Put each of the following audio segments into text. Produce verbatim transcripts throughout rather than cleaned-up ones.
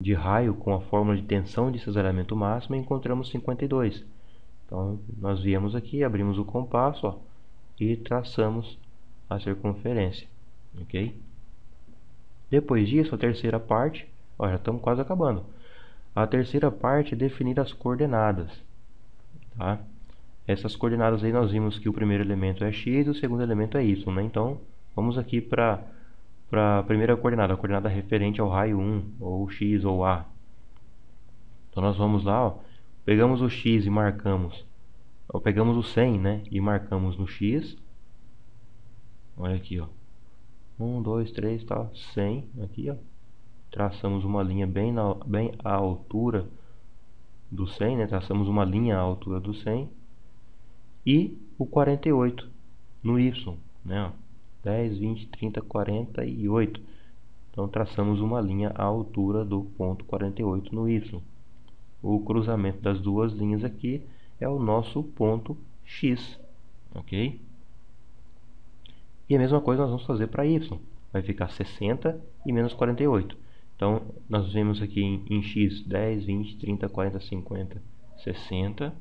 de raio com a fórmula de tensão de cisalhamento máxima, encontramos cinquenta e dois. Então, nós viemos aqui, abrimos o compasso, ó, e traçamos a circunferência, ok? Depois disso, a terceira parte, ó, já estamos quase acabando. A terceira parte é definir as coordenadas, tá? Essas coordenadas aí nós vimos que o primeiro elemento é x, o segundo elemento é y, né? Então, vamos aqui para para a primeira coordenada, a coordenada referente ao raio um, ou x ou a. Então, nós vamos lá, ó, pegamos o x e marcamos, ó, pegamos o cem, né, e marcamos no x. Olha aqui, ó, um, dois, três, tá, cem, aqui, ó. Traçamos uma linha bem, na, bem à altura do cem, né, traçamos uma linha à altura do cem. E o quarenta e oito no y, né, ó, dez, vinte, trinta, quarenta e oito. Então, traçamos uma linha à altura do ponto quarenta e oito no y. O cruzamento das duas linhas aqui é o nosso ponto x, ok? E a mesma coisa nós vamos fazer para y. Vai ficar sessenta e menos quarenta e oito. Então, nós vemos aqui em, em x dez, vinte, trinta, quarenta, cinquenta, sessenta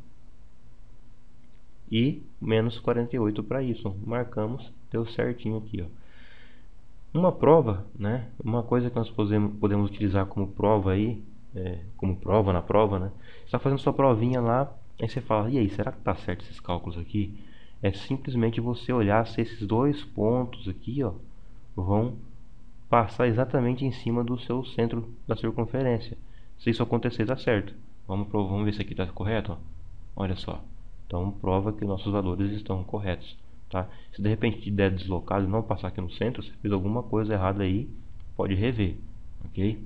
e menos quarenta e oito para y. Marcamos, deu certinho aqui, ó. Uma prova, né? Uma coisa que nós podemos, podemos utilizar como prova aí, é, como prova na prova, né? Você está fazendo sua provinha lá, aí você fala, e aí, será que está certo esses cálculos aqui? É simplesmente você olhar se esses dois pontos aqui, ó, vão passar exatamente em cima do seu centro da circunferência. Se isso acontecer, dá certo. Vamos, vamos ver se aqui está correto, ó. Olha só. Então, prova que nossos valores estão corretos, tá? Se de repente der deslocado e não passar aqui no centro, se fez alguma coisa errada aí, pode rever, ok?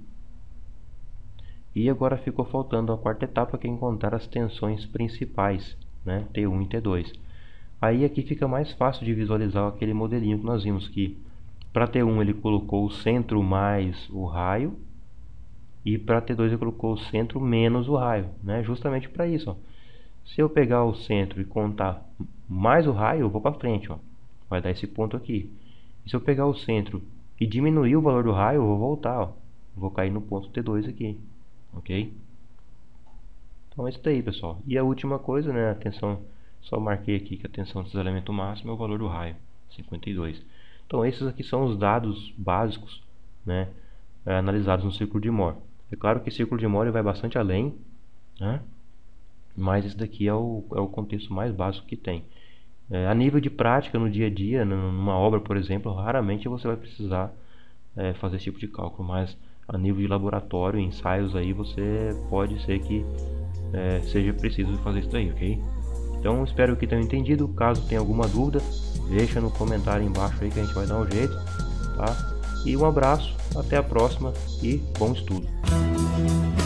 E agora ficou faltando a quarta etapa, que é encontrar as tensões principais, né? T um e T dois. Aí aqui fica mais fácil de visualizar aquele modelinho que nós vimos que para T um ele colocou o centro mais o raio, e para T dois ele colocou o centro menos o raio, né? Justamente para isso, ó. Se eu pegar o centro e contar mais o raio, eu vou para frente, ó. Vai dar esse ponto aqui. E se eu pegar o centro e diminuir o valor do raio, eu vou voltar, ó. Vou cair no ponto T dois aqui, ok? Então é isso daí, pessoal. E a última coisa, né, a tensão, só marquei aqui que a tensão do cisalhamento máximo é o valor do raio, cinquenta e dois. Então esses aqui são os dados básicos, né, analisados no círculo de Mohr. É claro que o círculo de Mohr vai bastante além, né? Mas esse daqui é o, é o contexto mais básico que tem. É, a nível de prática, no dia a dia, numa obra, por exemplo, raramente você vai precisar é, fazer esse tipo de cálculo. Mas a nível de laboratório, ensaios, aí você pode ser que é, seja preciso fazer isso daí, ok? Então, espero que tenham entendido. Caso tenha alguma dúvida, deixa no comentário embaixo aí que a gente vai dar um jeito, tá? E um abraço, até a próxima e bom estudo!